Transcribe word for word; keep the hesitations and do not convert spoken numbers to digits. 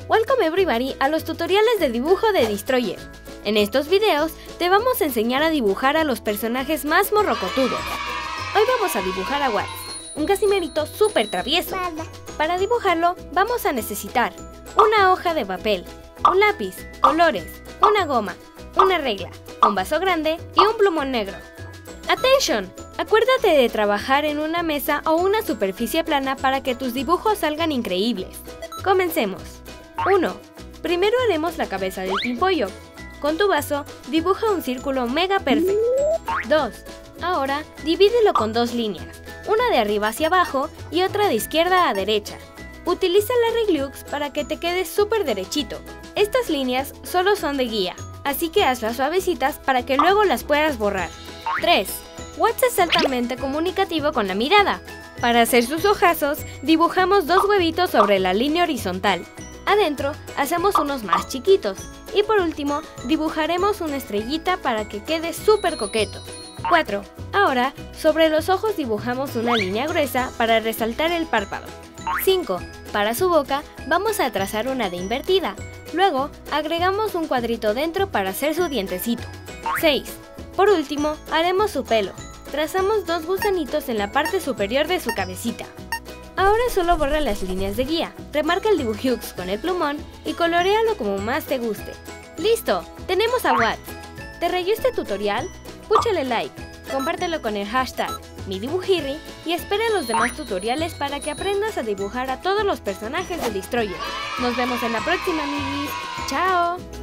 Welcome everybody a los tutoriales de dibujo de Destroyer. En estos videos te vamos a enseñar a dibujar a los personajes más morrocotudos. Hoy vamos a dibujar a Watts, un casimerito súper travieso. Para dibujarlo vamos a necesitar una hoja de papel, un lápiz, colores, una goma, una regla, un vaso grande y un plumón negro. ¡Attention! Acuérdate de trabajar en una mesa o una superficie plana para que tus dibujos salgan increíbles. Comencemos. uno. Primero haremos la cabeza del pimpollo. Con tu vaso, dibuja un círculo mega perfecto. dos. Ahora, divídelo con dos líneas, una de arriba hacia abajo y otra de izquierda a derecha. Utiliza la Reglux para que te quede súper derechito. Estas líneas solo son de guía, así que hazlas suavecitas para que luego las puedas borrar. tres. Watts es altamente comunicativo con la mirada. Para hacer sus ojazos, dibujamos dos huevitos sobre la línea horizontal. Adentro, hacemos unos más chiquitos. Y por último, dibujaremos una estrellita para que quede súper coqueto. cuatro. Ahora, sobre los ojos dibujamos una línea gruesa para resaltar el párpado. cinco. Para su boca, vamos a trazar una D invertida. Luego, agregamos un cuadrito dentro para hacer su dientecito. seis. Por último, haremos su pelo. Trazamos dos gusanitos en la parte superior de su cabecita. Ahora solo borra las líneas de guía, remarca el dibujux con el plumón y coloréalo como más te guste. ¡Listo! ¡Tenemos a Watts! ¿Te rayó este tutorial? Púchale like, compártelo con el hashtag MiDibujirri y espera los demás tutoriales para que aprendas a dibujar a todos los personajes de Destroyer. Nos vemos en la próxima, amiguis. ¡Chao!